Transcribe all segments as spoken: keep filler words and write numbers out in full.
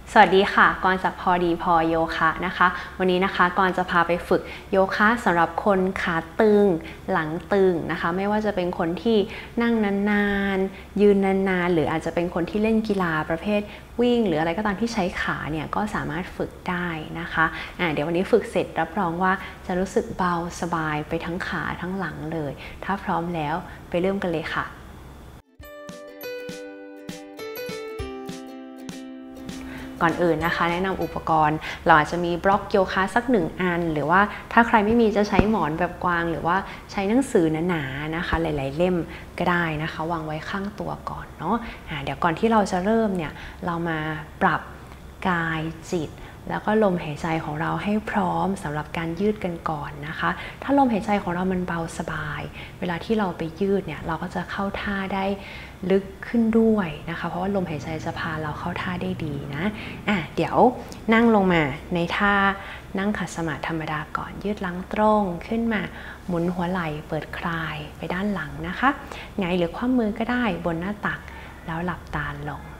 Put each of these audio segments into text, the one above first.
สวัสดีค่ะกรจากพอดีพอโยคะนะคะวันนี้นะคะกรจะพาไปฝึกโยคะสำหรับคนขาตึงหลังตึงนะคะไม่ว่าจะเป็นคนที่นั่งนานๆยืนนานๆหรืออาจจะเป็นคนที่เล่นกีฬาประเภทวิ่งหรืออะไรก็ตามที่ใช้ขาเนี่ยก็สามารถฝึกได้นะคะอ่าเดี๋ยววันนี้ฝึกเสร็จรับรองว่าจะรู้สึกเบาสบายไปทั้งขาทั้งหลังเลยถ้าพร้อมแล้วไปเริ่มกันเลยค่ะก่อนอื่นนะคะแนะนำอุปกรณ์เราอาจจะมีบล็อกโยคะสักหนึ่งอันหรือว่าถ้าใครไม่มีจะใช้หมอนแบบกวางหรือว่าใช้หนังสือหนาๆนะคะหลายๆเล่มก็ได้นะคะวางไว้ข้างตัวก่อนเนาะะเดี๋ยวก่อนที่เราจะเริ่มเนี่ยเรามาปรับกายจิตแล้วก็ลมหายใจของเราให้พร้อมสำหรับการยืดกันก่อนนะคะถ้าลมหายใจของเรามันเบาสบายเวลาที่เราไปยืดเนี่ยเราก็จะเข้าท่าได้ลึกขึ้นด้วยนะคะเพราะว่าลมหายใจจะพาเราเข้าท่าได้ดีนะอ่ะเดี๋ยวนั่งลงมาในท่านั่งขัดสมาธิธรรมดาก่อนยืดหลังตรงขึ้นมาหมุนหัวไหล่เปิดคลายไปด้านหลังนะคะไงหรือคว่ำมือก็ได้บนหน้าตักแล้วหลับตาลง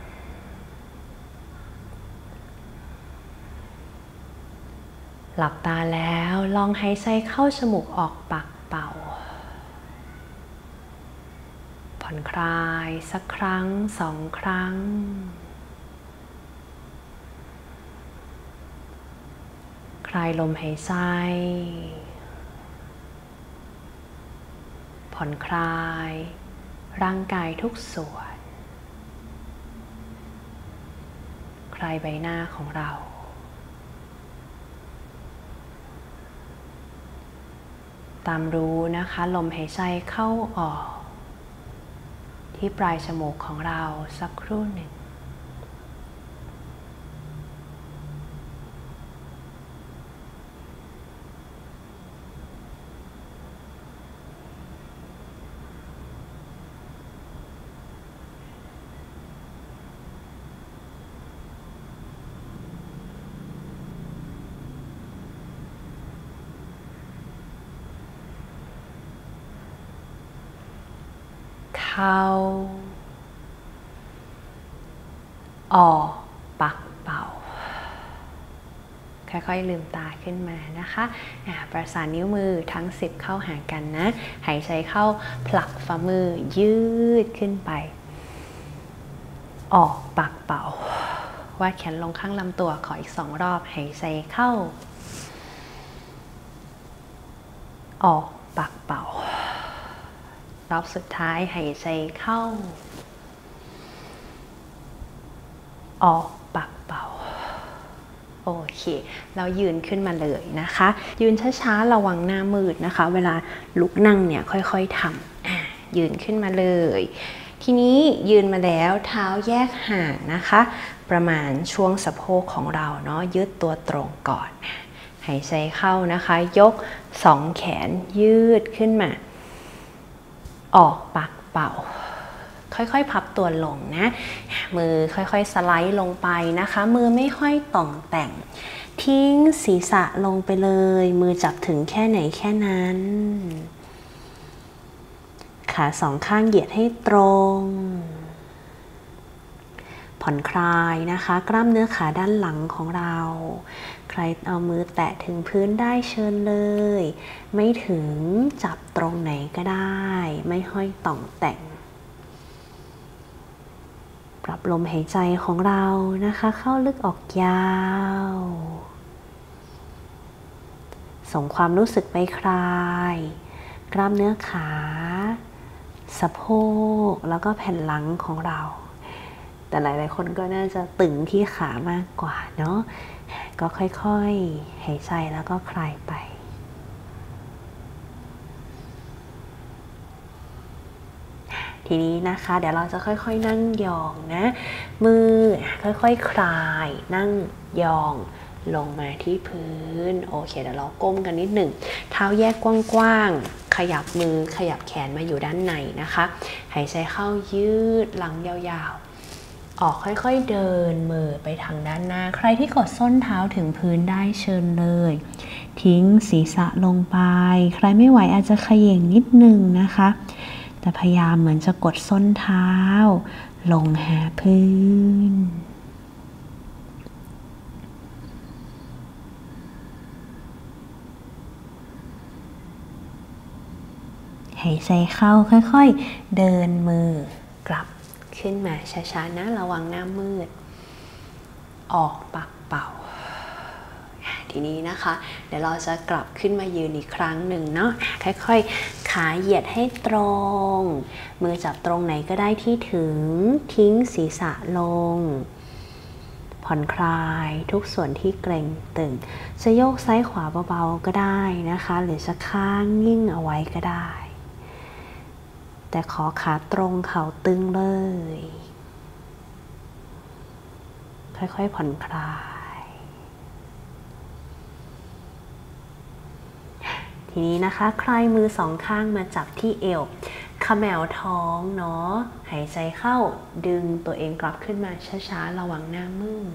หลับตาแล้วลองหายใจเข้าจมูกออกปากเป่าผ่อนคลายสักครั้งสองครั้งคลายลมหายใจผ่อนคลายร่างกายทุกส่วนคลายใบหน้าของเราตามรู้นะคะลมหายใจเข้าออกที่ปลายจมูกของเราสักครู่หนึ่งเข้าออกปากเป่าค่อยๆลืมตาขึ้นมานะคะประสานนิ้วมือทั้งสิบเข้าหากันนะหายใจเข้าผลักฝ่ามือยืดขึ้นไปออกปากเป่าวาดแขนลงข้างลำตัวขออีกสองรอบหายใจเข้าออกปากเป่ารอบสุดท้ายหายใจเข้าออกปากเป่าโอเคเรายืนขึ้นมาเลยนะคะยืนช้าๆระวังหน้ามืดนะคะเวลาลุกนั่งเนี่ยค่อยๆทำยืนขึ้นมาเลยทีนี้ยืนมาแล้วเท้าแยกห่างนะคะประมาณช่วงสะโพกของเราเนาะยืดตัวตรงก่อนหายใจเข้านะคะยกสองแขนยืดขึ้นมาออกปากเป่าค่อยๆพับตัวลงนะมือค่อยๆสไลด์ลงไปนะคะมือไม่ห้อยต่องแต่งทิ้งศีรษะลงไปเลยมือจับถึงแค่ไหนแค่นั้นขาสองข้างเหยียดให้ตรงผ่อนคลายนะคะกล้ามเนื้อขาด้านหลังของเราใครเอามือแตะถึงพื้นได้เชิญเลยไม่ถึงจับตรงไหนก็ได้ไม่ห้อยต่องแต่งปรับลมหายใจของเรานะคะเข้าลึกออกยาวส่งความรู้สึกไปคลายกล้ามเนื้อขาสะโพกแล้วก็แผ่นหลังของเราแต่หลายๆคนก็น่าจะตึงที่ขามากกว่าเนาะก็ค่อยๆหายใจแล้วก็คลายไปทีนี้นะคะเดี๋ยวเราจะค่อยๆนั่งยองนะมือค่อยๆ ค, คลายนั่งยองลงมาที่พื้นโอเคเดี๋ยวเราก้มกันนิดหนึ่งเท้าแยกกว้างๆขยับมือขยับแขนมาอยู่ด้านในนะคะหายใจเข้ายืดหลังยาวๆออกค่อยๆเดินมือไปทางด้านหน้าใครที่กดส้นเท้าถึงพื้นได้เชิญเลยทิ้งศีรษะลงไปใครไม่ไหวอาจจะเขย่งนิดนึงนะคะแต่พยายามเหมือนจะกดส้นเท้าลงหาพื้นหายใจเข้าค่อยๆเดินมือกลับขึ้นมาช้าๆนะระวังหน้ามืดออกปากเป่าทีนี้นะคะเดี๋ยวเราจะกลับขึ้นมายืนอีกครั้งหนึ่งเนาะค่อยๆขาเหยียดให้ตรงมือจับตรงไหนก็ได้ที่ถึงทิ้งศีรษะลงผ่อนคลายทุกส่วนที่เกร็งตึงจะโยกซ้ายขวาเบาๆก็ได้นะคะหรือจะค้างนิ่งเอาไว้ก็ได้แต่ขอขาตรงเข่าตึงเลยค่อยๆผ่อนคลายทีนี้นะคะคลายมือสองข้างมาจับที่เอวเขมวท้องเนาะหายใจเข้าดึงตัวเองกลับขึ้นมาช้าๆระวังหน้ามืด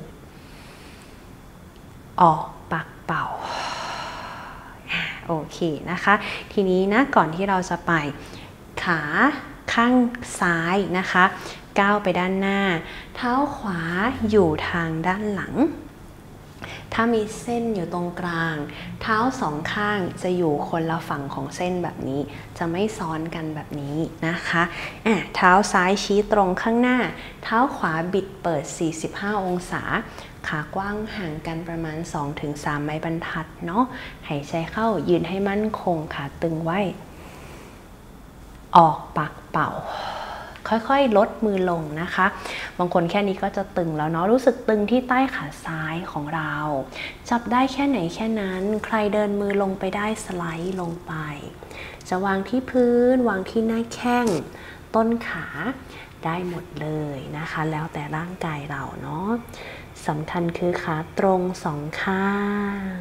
ออกปากเป่าโอเคนะคะทีนี้นะก่อนที่เราจะไปขาข้างซ้ายนะคะก้าวไปด้านหน้าเท้าขวาอยู่ทางด้านหลังถ้ามีเส้นอยู่ตรงกลางเท้าสองข้างจะอยู่คนละฝั่งของเส้นแบบนี้จะไม่ซ้อนกันแบบนี้นะคะอ่ะเท้าซ้ายชี้ตรงข้างหน้าเท้าขวาบิดเปิดสี่สิบห้าองศาขากว้างห่างกันประมาณ สองถึงสาม ไม้บรรทัดเนาะหายใจเข้ายืนให้มั่นคงขาตึงไว้ออกปากเป่าค่อยๆลดมือลงนะคะบางคนแค่นี้ก็จะตึงแล้วเนาะรู้สึกตึงที่ใต้ขาซ้ายของเราจับได้แค่ไหนแค่นั้นใครเดินมือลงไปได้สไลด์ลงไปจะวางที่พื้นวางที่หน้าแข้งต้นขาได้หมดเลยนะคะแล้วแต่ร่างกายเราเนาะสำคัญคือขาตรงสองข้าง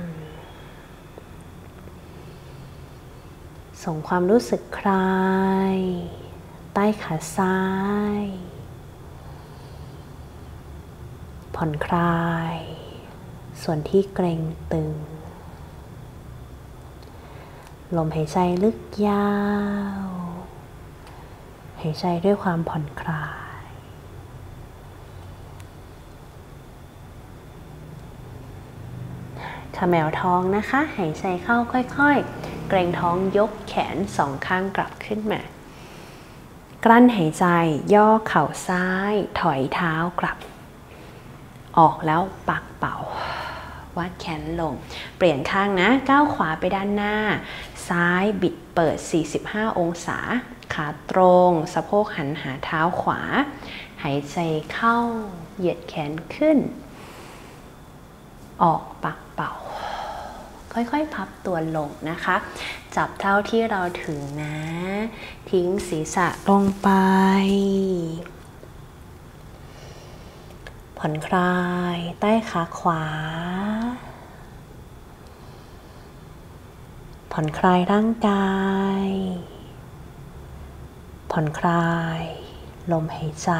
ส่งความรู้สึกคลายใต้ขาซ้ายผ่อนคลายส่วนที่เกร็งตึงลมหายใจลึกยาวหายใจด้วยความผ่อนคลายเขมวท้องนะคะหายใจเข้าค่อยๆเกร็งท้องยกแขนสองข้างกลับขึ้นมากลั้นหายใจย่อเข่าซ้ายถอยเท้ากลับออกแล้วปากเป่าวาดแขนลงเปลี่ยนข้างนะก้าวขวาไปด้านหน้าซ้ายบิดเปิดสี่สิบห้าองศาขาตรงสะโพกหันหาเท้าขวาหายใจเข้าเหยียดแขนขึ้นออกปากเป่าค่อยๆพับตัวลงนะคะจับเท่าที่เราถึงนะทิ้งศีรษะลงไปผ่อนคลายใต้ขาขวาผ่อนคลายร่างกายผ่อนคลายลมหายใจ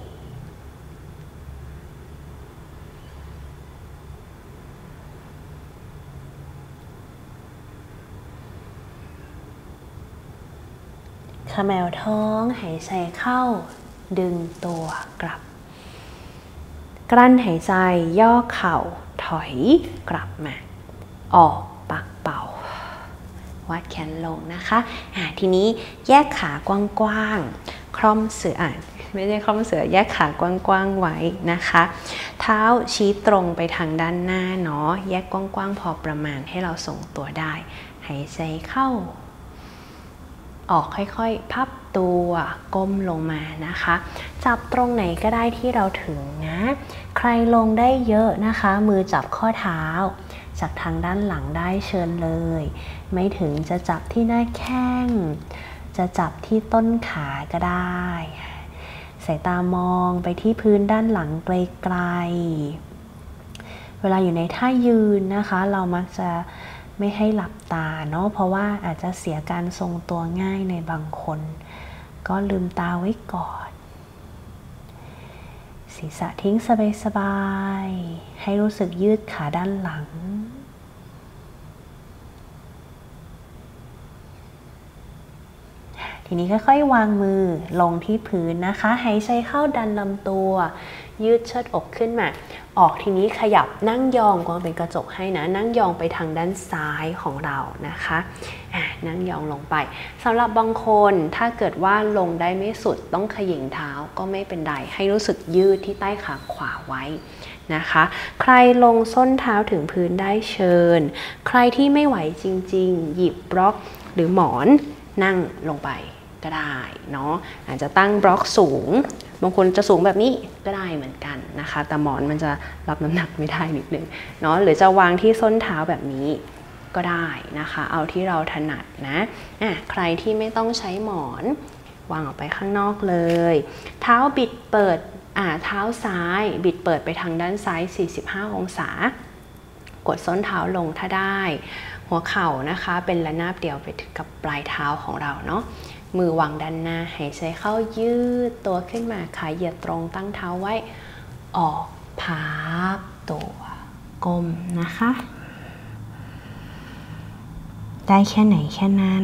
เขมวท้องหายใจเข้าดึงตัวกลับกลั้นหายใจย่อเข่าถอยกลับมาออกปากเป่าวาดแขนลงนะคะอ่ะทีนี้แยกขากว้างๆคล่อมเสืออ่ะไม่ใช่คล่อมเสือแยกขากว้างๆไว้นะคะเท้าชี้ตรงไปทางด้านหน้าเนาะแยกกว้างๆพอประมาณให้เราส่งตัวได้หายใจเข้าออกค่อยๆพับตัวก้มลงมานะคะจับตรงไหนก็ได้ที่เราถึงนะใครลงได้เยอะนะคะมือจับข้อเท้าจากทางด้านหลังได้เชิญเลยไม่ถึงจะจับที่หน้าแข้งจะจับที่ต้นขาก็ได้สายตามองไปที่พื้นด้านหลังไกลๆเวลาอยู่ในท่ายืนนะคะเรามักจะไม่ให้หลับตาเนาะเพราะว่าอาจจะเสียการทรงตัวง่ายในบางคนก็ลืมตาไว้ก่อนศีรษะทิ้งสบายๆให้รู้สึกยืดขาด้านหลังทีนี้ค่อยๆวางมือลงที่พื้นนะคะหายใจเข้าดันลำตัวยืดเชิดอกขึ้นมาออกทีนี้ขยับนั่งยองกวางเป็นกระจกให้นะนั่งยองไปทางด้านซ้ายของเรานะคะนั่งยองลงไปสำหรับบางคนถ้าเกิดว่าลงได้ไม่สุดต้องเขย่งเท้าก็ไม่เป็นไรให้รู้สึกยืดที่ใต้ขาขวาไว้นะคะใครลงส้นเท้าถึงพื้นได้เชิญใครที่ไม่ไหวจริงๆหยิบบล็อกหรือหมอนนั่งลงไปก็ได้เนาะอาจจะตั้งบล็อกสูงบางคนจะสูงแบบนี้ก็ได้เหมือนกันนะคะแต่หมอนมันจะรับน้ำหนักไม่ได้นิดนึงเนาะหรือจะวางที่ส้นเท้าแบบนี้ก็ได้นะคะเอาที่เราถนัดนะอ่ะใครที่ไม่ต้องใช้หมอนวางออกไปข้างนอกเลยเท้าบิดเปิดอ่าเท้าซ้ายบิดเปิดไปทางด้านซ้ายสี่สิบห้าองศากดส้นเท้าลงถ้าได้หัวเข่านะคะเป็นระนาบเดียวไปถึงกับปลายเท้าของเราเนาะมือวางด้านหน้าหายใจเข้ายืดตัวขึ้นมาขาเหยียดตรงตั้งเท้าไว้ออกพับตัวก้มนะคะได้แค่ไหนแค่นั้น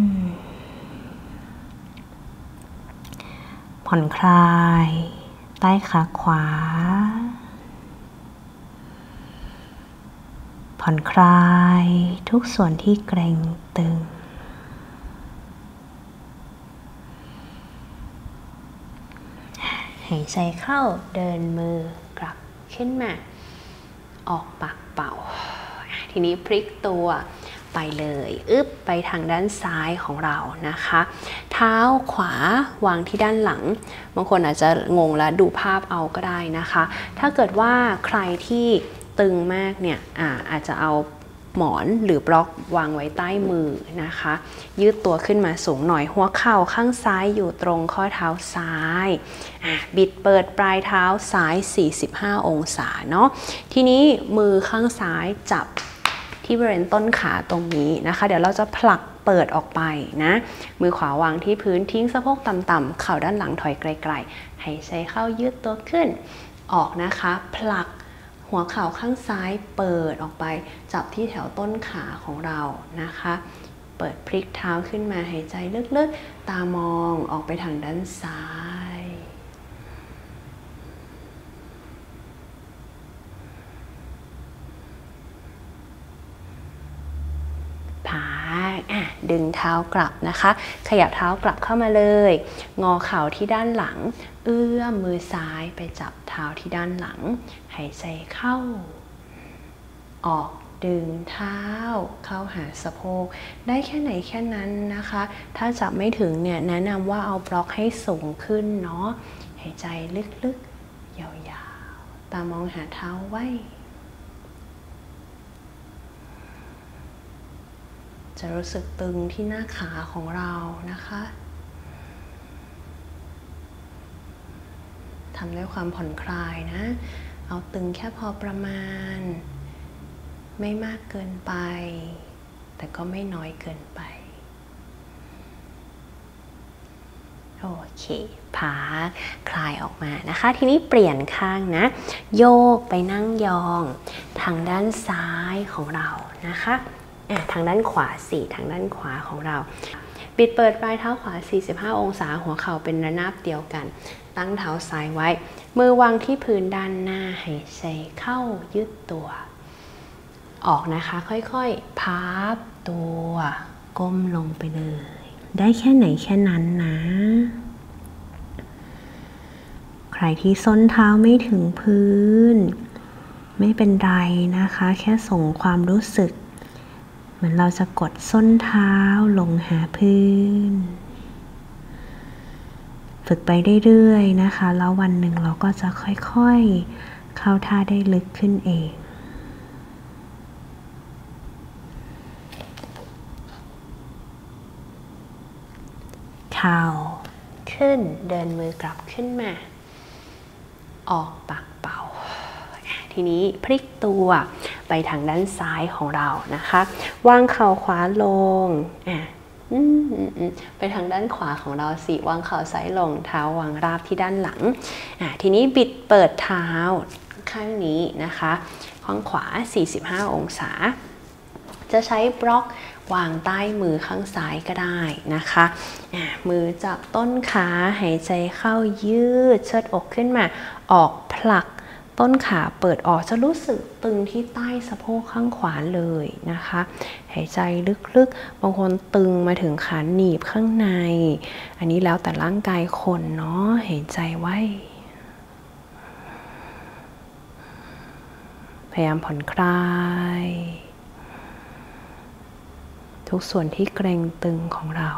ผ่อนคลายใต้ขาขวาผ่อนคลายทุกส่วนที่เกร็งตึงหายใจเข้าเดินมือกลับขึ้นมาออกปากเป่าทีนี้พลิกตัวไปเลยอึบไปทางด้านซ้ายของเรานะคะเท้าขวาวางที่ด้านหลังบางคนอาจจะงงและดูภาพเอาก็ได้นะคะถ้าเกิดว่าใครที่ตึงมากเนี่ย อา, อาจจะเอาหมอนหรือบล็อกวางไว้ใต้มือนะคะยืดตัวขึ้นมาสูงหน่อยหัวเข่าข้างซ้ายอยู่ตรงข้อเท้าซ้ายบิดเปิดปลายเท้าซ้ายสี่สิบห้าองศาเนาะทีนี้มือข้างซ้ายจับที่บริเวณต้นขาตรงนี้นะคะเดี๋ยวเราจะผลักเปิดออกไปนะมือขวาวางที่พื้นทิ้งสะโพกต่ำๆเข่าด้านหลังถอยไกลๆหายใจเข้ายืดตัวขึ้นออกนะคะผลักหัวเข่าข้างซ้ายเปิดออกไปจับที่แถวต้นขาของเรานะคะเปิดพลิกเท้าขึ้นมาหายใจลึกๆตามองออกไปทางด้านซ้ายดึงเท้ากลับนะคะขยับเท้ากลับเข้ามาเลยงอเข่าที่ด้านหลังเอื้อมมือซ้ายไปจับเท้าที่ด้านหลังหายใจเข้าออกดึงเท้าเข้าหาสะโพกได้แค่ไหนแค่นั้นนะคะถ้าจับไม่ถึงเนี่ยแนะนำว่าเอาบล็อกให้สูงขึ้นเนาะหายใจลึกๆยาวๆตามองหาเท้าไว้จะรู้สึกตึงที่หน้าขาของเรานะคะทำด้วยความผ่อนคลายนะเอาตึงแค่พอประมาณไม่มากเกินไปแต่ก็ไม่น้อยเกินไปโอเคพักคลายออกมานะคะทีนี้เปลี่ยนข้างนะโยกไปนั่งยองทางด้านซ้ายของเรานะคะทางด้านขวาสี่ทางด้านขวาของเราบิดเปิดปลายเท้าขวาสี่สิบห้าองศาหัวเข่าเป็นระนาบเดียวกันตั้งเท้าซ้ายไว้มือวางที่พื้นด้านหน้าหายใจเข้ายืดตัวออกนะคะค่อยๆพับตัวก้มลงไปเลยได้แค่ไหนแค่นั้นนะใครที่ส้นเท้าไม่ถึงพื้นไม่เป็นไรนะคะแค่ส่งความรู้สึกเหมือนเราจะกดส้นเท้าลงหาพื้นฝึกไปเรื่อยๆนะคะแล้ววันหนึ่งเราก็จะค่อยๆเข้าท่าได้ลึกขึ้นเองเข่าขึ้นเดินมือกลับขึ้นมาออกปากเป่าทีนี้พลิกตัวไปทางด้านซ้ายของเรานะคะวางเข่าขวาลงอ่ะไปทางด้านขวาของเราสิวางเข่าซ้ายลงเท้าวางราบที่ด้านหลังอ่ะทีนี้บิดเปิดเท้าข้างนี้นะคะข้างขวาสี่สิบห้าองศาจะใช้บล็อกวางใต้มือข้างซ้ายก็ได้นะคะมือจับต้นขาหายใจเข้ายืดเชิดอกขึ้นมาออกผลักต้นขาเปิดออกจะรู้สึกตึงที่ใต้สะโพกข้างขวาเลยนะคะหายใจลึกๆบางคนตึงมาถึงขาหนีบข้างในอันนี้แล้วแต่ร่างกายคนเนาะหายใจไว้พยายามผ่อนคลายทุกส่วนที่เกร็งตึงของเรา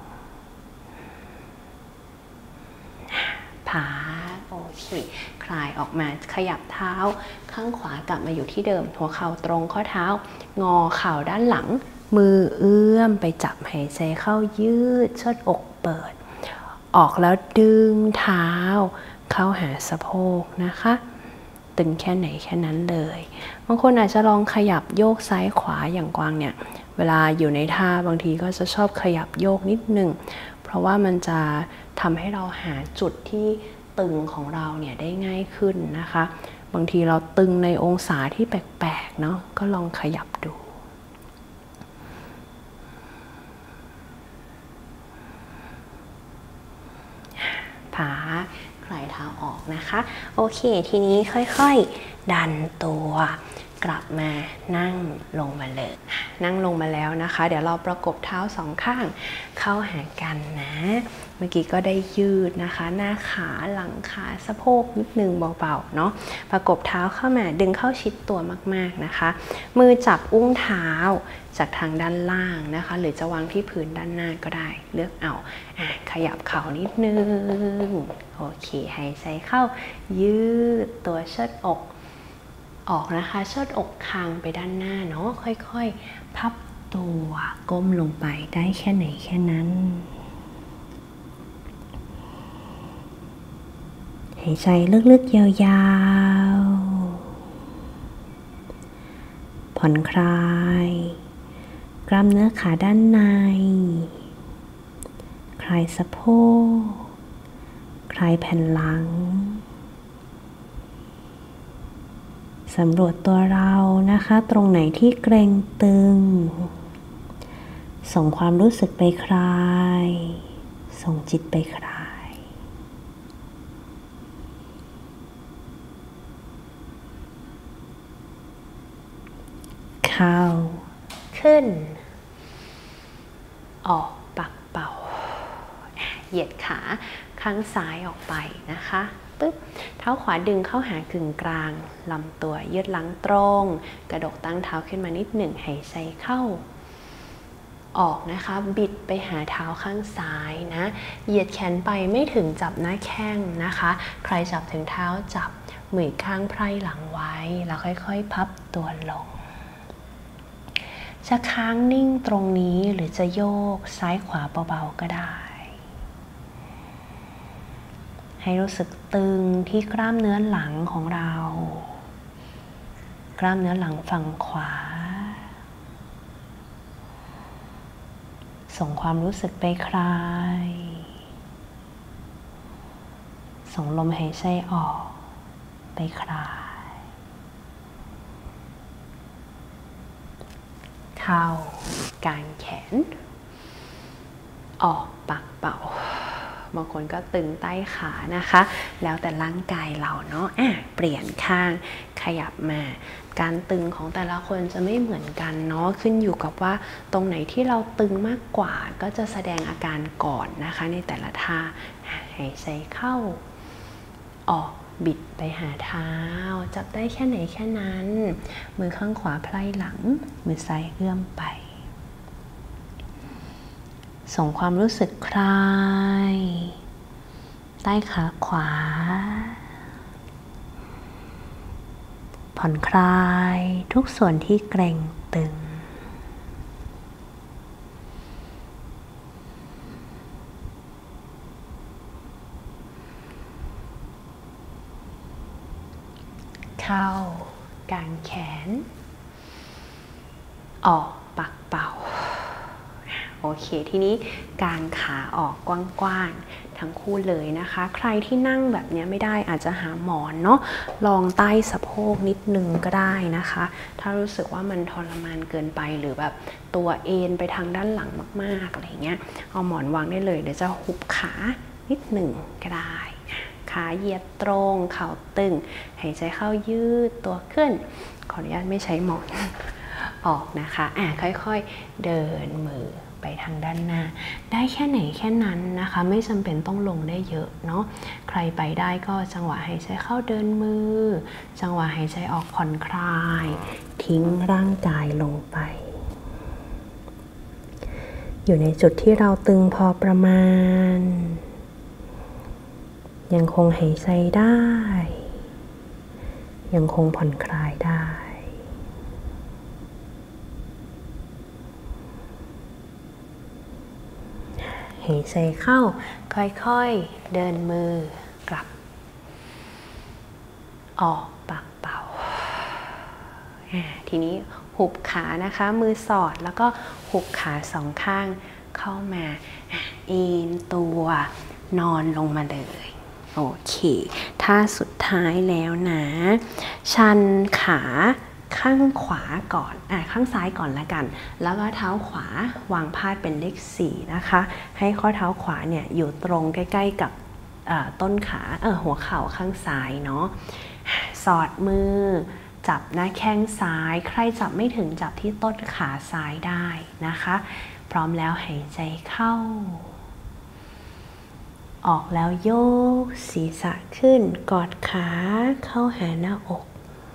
ผาโอเคคลายออกมาขยับเท้าข้างขวากลับมาอยู่ที่เดิมหัวเข่าตรงข้อเท้างอเข่าด้านหลังมือเอื้อมไปจับหายใจเข้ายืดเชิดอกเปิดออกแล้วดึงเท้าเข้าหาสะโพกนะคะตึงแค่ไหนแค่นั้นเลยบางคนอาจจะลองขยับโยกซ้ายขวาอย่างกวางเนี่ยเวลาอยู่ในท่าบางทีก็จะชอบขยับโยกนิดนึงเพราะว่ามันจะทำให้เราหาจุดที่ตึงของเราเนี่ยได้ง่ายขึ้นนะคะบางทีเราตึงในองศาที่แปลกๆเนาะก็ลองขยับดูผาคลายเท้าออกนะคะโอเคทีนี้ค่อยๆดันตัวกลับมานั่งลงมาเลยนั่งลงมาแล้วนะคะเดี๋ยวเราประกบเท้าสองข้างเข้าหากันนะเมื่อกี้ก็ได้ยืดนะคะหน้าขาหลังขาสะโพกนิดนึงเบาๆเนาะประกบเท้าเข้ามาดึงเข้าชิดตัวมากๆนะคะมือจับอุ้งเท้าจากทางด้านล่างนะคะหรือจะวางที่พื้นด้านหน้าก็ได้เลือกเอาอ่ะขยับเข่านิดนึงโอเคหายใจเข้ายืดตัวเชิดอกออกนะคะเชิดอกคางไปด้านหน้าเนาะค่อยๆพับตัวก้มลงไปได้แค่ไหนแค่นั้นหายใจลึกๆยาวๆผ่อนคลายกล้ามเนื้อขาด้านในคลายสะโพกคลายแผ่นหลังสำรวจตัวเรานะคะตรงไหนที่เกร็งตึงส่งความรู้สึกไปคลายส่งจิตไปคลายเข้าขึ้นออกปากเป่าเหยียดขาข้างซ้ายออกไปนะคะปึ๊บเท้าขวาดึงเข้าหากึ่งกลางลำตัวยืดหลังตรงกระดกตั้งเท้าขึ้นมานิดหนึ่งหายใจเข้าออกนะคะบิดไปหาเท้าข้างซ้ายนะเหยียดแขนไปไม่ถึงจับหน้าแข้งนะคะใครจับถึงเท้าจับมือข้างไพร่หลังไว้แล้วค่อยๆพับตัวลงจะค้างนิ่งตรงนี้หรือจะโยกซ้ายขวาเบาๆก็ได้ให้รู้สึกตึงที่กล้ามเนื้อหลังของเรากล้ามเนื้อหลังฝั่งขวาส่งความรู้สึกไปคลายส่งลมหายใจออกไปคลายเข้ากางแขนออกปากเป่าบางคนก็ตึงใต้ขานะคะแล้วแต่ร่างกายเราเนาะอ่ะเปลี่ยนข้างขยับมาการตึงของแต่ละคนจะไม่เหมือนกันเนาะขึ้นอยู่กับว่าตรงไหนที่เราตึงมากกว่าก็จะแสดงอาการก่อนนะคะในแต่ละท่าหายใจเข้าออกบิดไปหาเท้าจับได้แค่ไหนแค่นั้นมือข้างขวาไพร่หลังมือซ้ายเอื้อมไปส่งความรู้สึกคลายใต้ขาขวาผ่อนคลายทุกส่วนที่เกร็งตึงเข้ากางแขนออกปากเป่าโอเคทีนี้กางขาออกกว้างๆทั้งคู่เลยนะคะใครที่นั่งแบบนี้ไม่ได้อาจจะหาหมอนเนาะลองใต้สะโพกนิดนึงก็ได้นะคะถ้ารู้สึกว่ามันทรมานเกินไปหรือแบบตัวเอ็นไปทางด้านหลังมากๆอะไรเงี้ยเอาหมอนวางได้เลยเดี๋ยวจะหุบขานิดหนึ่งก็ได้ขาเหยียดตรงเข่าตึงหายใจเข้ายืดตัวขึ้นขออนุญาตไม่ใช้หมอนออกนะคะอ่ะค่อยๆเดินมือไปทางด้านหน้าได้แค่ไหนแค่นั้นนะคะไม่จำเป็นต้องลงได้เยอะเนาะใครไปได้ก็จังหวะหายใจเข้าเดินมือจังหวะหายใจออกผ่อนคลายทิ้งร่างกายลงไปอยู่ในจุดที่เราตึงพอประมาณยังคงหายใจได้ยังคงผ่อนคลายได้หายใจเข้าค่อยๆเดินมือกลับออกปากเป่าทีนี้หุบขานะคะมือสอดแล้วก็หุบขาสองข้างเข้ามาเอ็นตัวนอนลงมาเลยโอเคท่าสุดท้ายแล้วนะชันขาข้างขวาก่อนอ่ะข้างซ้ายก่อนละกันแล้วก็เท้าขวาวางพาดเป็นเลขสี่นะคะให้ข้อเท้าขวาเนี่ยอยู่ตรงใกล้ๆกับต้นขาเออหัวเข่าข้างซ้ายเนาะสอดมือจับหน้าแข้งซ้ายใครจับไม่ถึงจับที่ต้นขาซ้ายได้นะคะพร้อมแล้วหายใจเข้าออกแล้วโยกศีรษะขึ้นกอดขาเข้าหาหน้าอก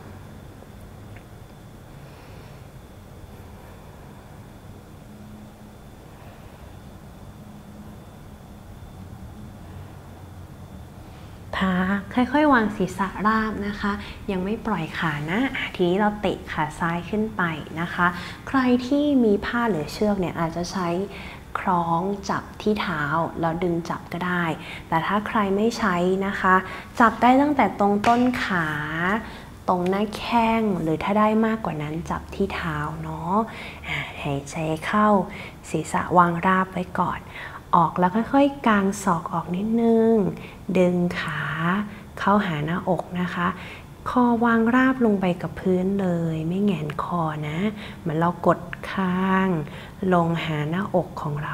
ค่อยๆวางศีรษะราบนะคะยังไม่ปล่อยขานะทีนี้เราเตะขาซ้ายขึ้นไปนะคะใครที่มีผ้าหรือเชือกเนี่ยอาจจะใช้คล้องจับที่เท้าแล้วดึงจับก็ได้แต่ถ้าใครไม่ใช้นะคะจับได้ตั้งแต่ตรงต้นขาตรงหน้าแข้งหรือถ้าได้มากกว่านั้นจับที่เท้าเนาะหายใจเข้าศีรษะวางราบไว้ก่อนออกแล้วค่อยๆกางศอกออกนิดนึงดึงขาเข้าหาหน้าอกนะคะคอวางราบลงไปกับพื้นเลยไม่แหงนคอนะเหมือนเรากดคางลงหาหน้าอกของเรา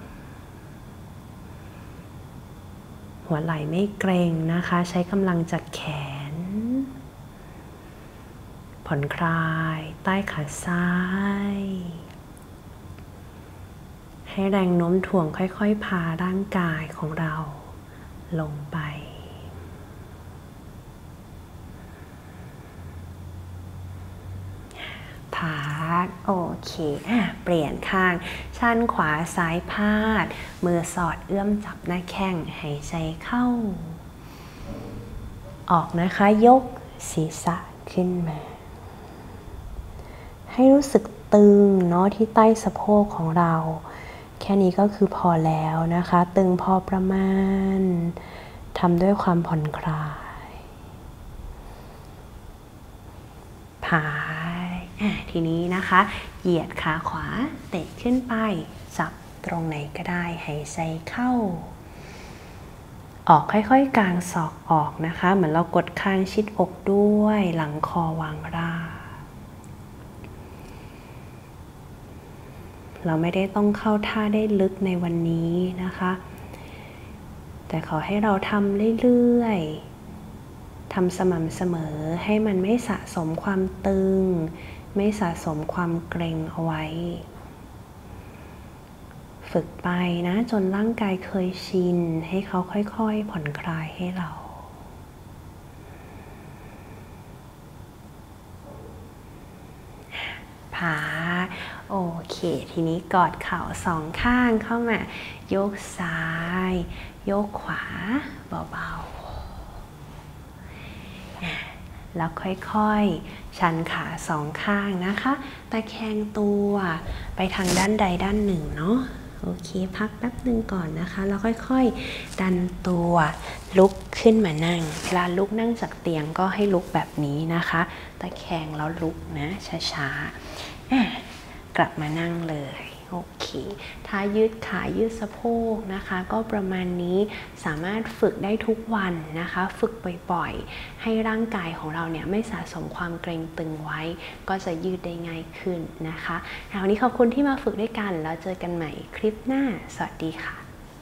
หัวไหล่ไม่เกร็งนะคะใช้กำลังจากแขนผ่อนคลายใต้ขาซ้ายให้แรงโน้มถ่วงค่อยๆพาร่างกายของเราลงไปพักโอเคอ่ะเปลี่ยนข้างชันขวาซ้ายพาดมือสอดเอื้อมจับหน้าแข้งหายใจเข้าออกนะคะยกศีรษะขึ้นมาให้รู้สึกตึงเนาะที่ใต้สะโพกของเราแค่นี้ก็คือพอแล้วนะคะตึงพอประมาณทำด้วยความผ่อนคลายผายทีนี้นะคะเหยียดขาขวาเตะขึ้นไปจับตรงไหนก็ได้หายใจเข้าออกค่อยๆกางศอกออกนะคะเหมือนเรากดคางชิดอกด้วยหลังคอวางราบเราไม่ได้ต้องเข้าท่าได้ลึกในวันนี้นะคะแต่ขอให้เราทำเรื่อยๆทำสม่ำเสมอให้มันไม่สะสมความตึงไม่สะสมความเกร็งเอาไว้ฝึกไปนะจนร่างกายเคยชินให้เขาค่อยๆผ่อนคลายให้เราผาโอเคทีนี้กอดเข่าสองข้างเข้ามายกซ้ายยกขวาเบาๆแล้วค่อยๆชันขาสองข้างนะคะตะแคงตัวไปทางด้านใดด้านหนึ่งเนาะโอเคพักแป๊บหนึ่งก่อนนะคะแล้วค่อยๆดันตัวลุกขึ้นมานั่งเวลาลุกนั่งจากเตียงก็ให้ลุกแบบนี้นะคะตะแคงแล้วลุกนะช้าๆกลับมานั่งเลยโโอเคท่ายืดขายืดสะโพกนะคะก็ประมาณนี้สามารถฝึกได้ทุกวันนะคะฝึกบ่อยๆให้ร่างกายของเราเนี่ยไม่สะสมความเกร็งตึงไว้ก็จะยืดได้ง่ายขึ้นนะคะวันนี้ขอบคุณที่มาฝึกด้วยกันแล้วเจอกันใหม่คลิปหน้าสวัสดีค่ะ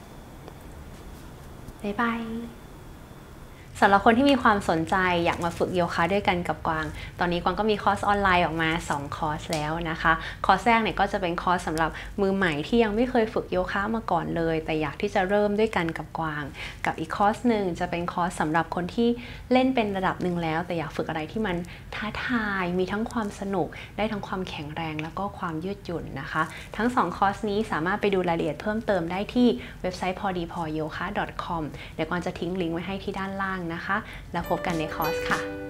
บ๊ายบายสำหรับคนที่มีความสนใจอยากมาฝึกโยคะด้วยกันกับกวางตอนนี้กวางก็มีคอร์สออนไลน์ออกมาสองคอร์สแล้วนะคะคอร์สแรกเนี่ยก็จะเป็นคอร์สสำหรับมือใหม่ที่ยังไม่เคยฝึกโยคะมาก่อนเลยแต่อยากที่จะเริ่มด้วยกันกับกวางกับอีกคอร์สหนึ่งจะเป็นคอร์สสำหรับคนที่เล่นเป็นระดับหนึ่งแล้วแต่อยากฝึกอะไรที่มันท้าทายมีทั้งความสนุกได้ทั้งความแข็งแรงแล้วก็ความยืดหยุ่นนะคะทั้งสองคอร์สนี้สามารถไปดูรายละเอียดเพิ่มเติมได้ที่เว็บไซต์ พอดีพอโยคะ ดอท คอม เดี๋ยวกวางจะทิ้งลิงก์ไว้ให้ที่ด้านล่างนะคะแล้วพบกันในคอร์สค่ะ